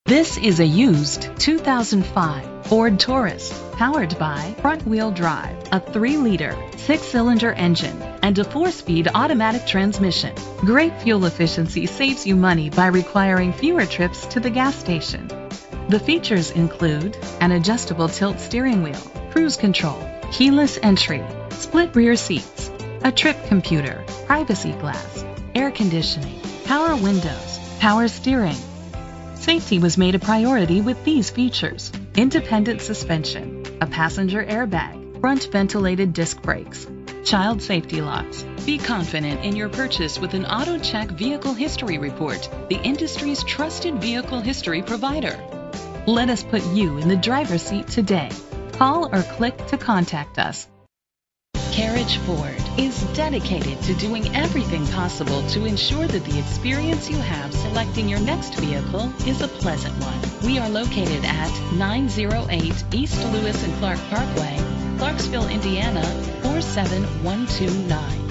This is a used 2005 Ford Taurus, powered by front-wheel drive, a 3-liter, 6-cylinder engine, and a 4-speed automatic transmission. Great fuel efficiency saves you money by requiring fewer trips to the gas station. The features include an adjustable tilt steering wheel, cruise control, keyless entry, split rear seats, a trip computer, privacy glass, air conditioning, power windows, power steering. Safety was made a priority with these features: independent suspension, a passenger airbag, front ventilated disc brakes, child safety locks. Be confident in your purchase with an AutoCheck Vehicle History Report, the industry's trusted vehicle history provider. Let us put you in the driver's seat today. Call or click to contact us. Carriage Ford is dedicated to doing everything possible to ensure that the experience you have selecting your next vehicle is a pleasant one. We are located at 908 East Lewis and Clark Parkway, Clarksville, Indiana 47129.